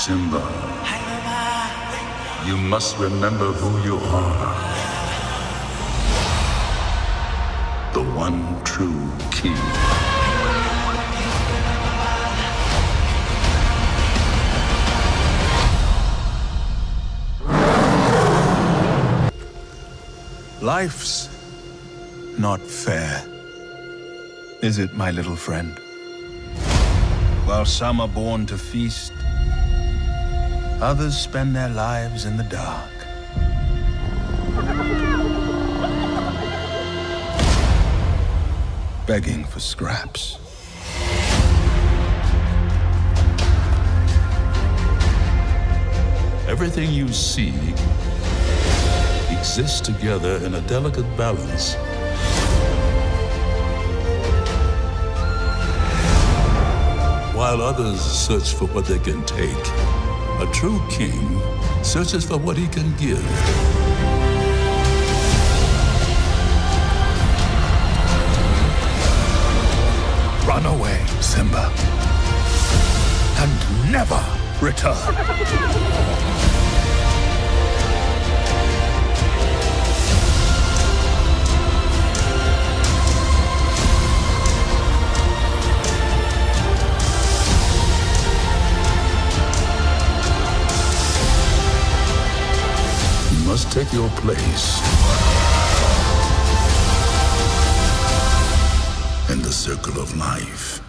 Simba, you must remember who you are. The one true king. Life's not fair, is it, my little friend? While some are born to feast, others spend their lives in the dark. Begging for scraps. Everything you see exists together in a delicate balance. While others search for what they can take, a true king searches for what he can give. Run away, Simba, and never return. You must take your place in the circle of life.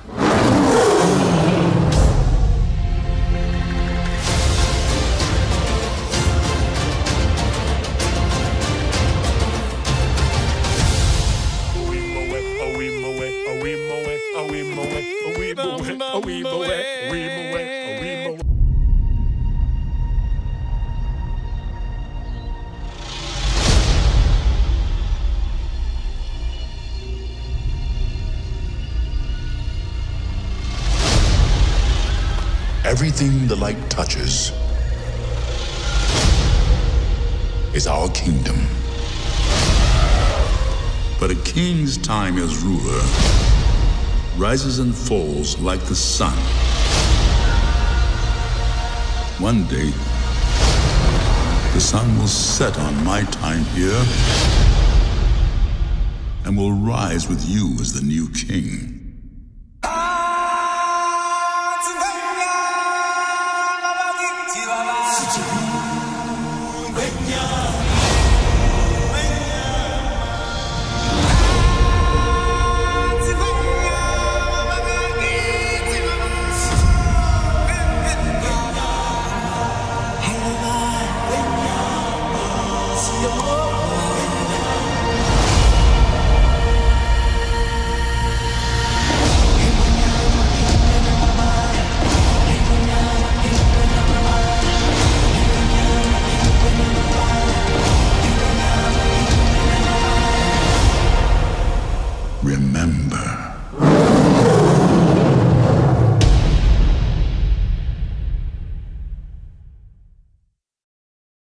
Everything the light touches is our kingdom. But a king's time as ruler rises and falls like the sun. One day, the sun will set on my time here and will rise with you as the new king.